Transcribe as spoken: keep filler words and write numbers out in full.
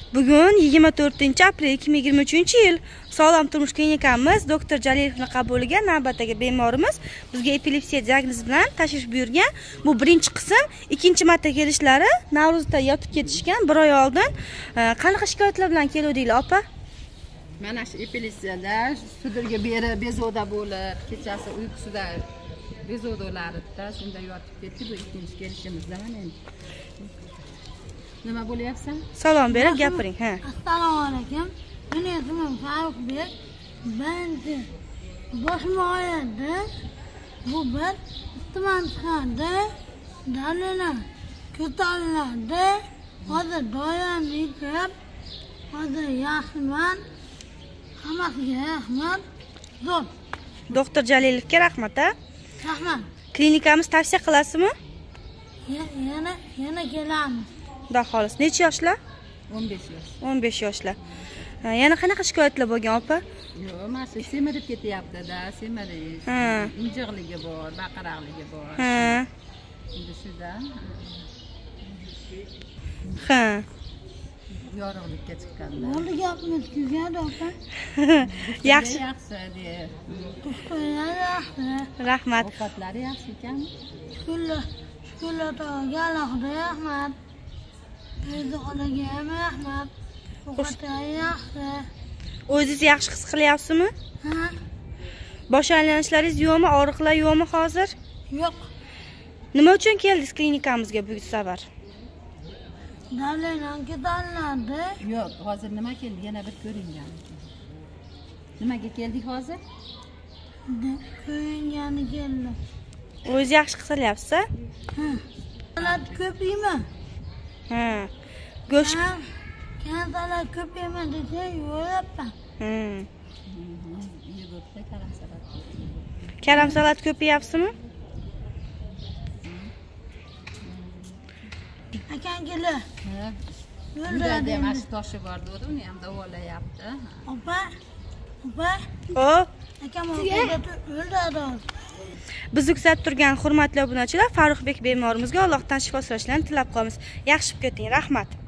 Bugun yigirma to'rtinchi aprel ikki ming yigirma uchinchi yil Sog'lom turmush klinikamiz doktor Jalilovning qabuliga navbatdagi bemorimiz bizga epilepsiya diagnozi bilan tashrif buyurgan. Bu birinchi qism. Ikkinchi marta kelishlari Navro'zda yotib ketishgan bir oy oldin. Qanaqa shikoyatlar bilan keluvdinglar, opa? Mana shu epilepsiyada sudirga beri bezovda bo'lib, kechasi uyqusida bezovdalarida shunda yotib ketdi. Bu ikkinchi kelishimizda mana endi. Nima bo'lyapsan? Salom berib gapiring, ha. Assalomu alaykum. Meni ismim Farruxbek. Ben boshim og'riydi. Bu bir istimam chiqadi. Dalila ko'tariladi. Hozir doim yechib, hozir yaxshiman. Hammasiga rahmat. Zo'r. Doktor Jalilovga rahmat, ha. Rahmat. Klinikamiz tavsiya qilasizmi? Yana yana kelamiz. Xudo xolis. Necha yoshlar? o'n besh yosh. o'n besh yoshlar. Yana qanaqa shikoyatlar bo'lgan, opa? Yo'q, mana shu semirib ketyapti-da, semirish. Ha. Injiqligi bor, baqiraqligi bor. Ha. Endi shunda Ha. yorug'likka chiqqanda. Bo'ldi gapimiz tugadi, opa. Yaxshi. Yaxshi deb. Qo'ylar yaxshi. Rahmat. Ovqatlari yaxshi ekan. Shukrlar, shukrlar tog'aga alohida rahmat. Teyze xolaga ham rahmat. Ovqatlari yaxshi. O'zingiz yaxshi his qilyapsizmi? Ha? Bosh aylanishlaringiz yo'qmi, og'riqlar yo'qmi hozir? Yo'q. Nima uchun keldingiz klinikamizga bu safar? Dalilan ketanladi. Yo'q, hozir nima keldi? Yana bir ko'ringan. Nimaga keldik hozir? Ko'ringani keldi. O'zingiz yaxshi his qilyapsiz? Ha. Salat ko'p yeymi? Ha. Go'sht. Kan salat ko'p yeymi desa, yo'qman. Hmm. Yogurtda karam salat. Karam salat ko'p yeyapsizmi? Akan keldi. Ha. Yo'lda Yo'lda ham ash toshi bor dedi, uni ham davolayapti. Opa. Opa. O, Akam yo'lda. bizni kuzatib turgan hurmatli obunachilar, Farruxbek bemorimizga Allohdan shifo so'rashlarni tilab qolamiz. Yaxshi bo'lib keting, rahmat.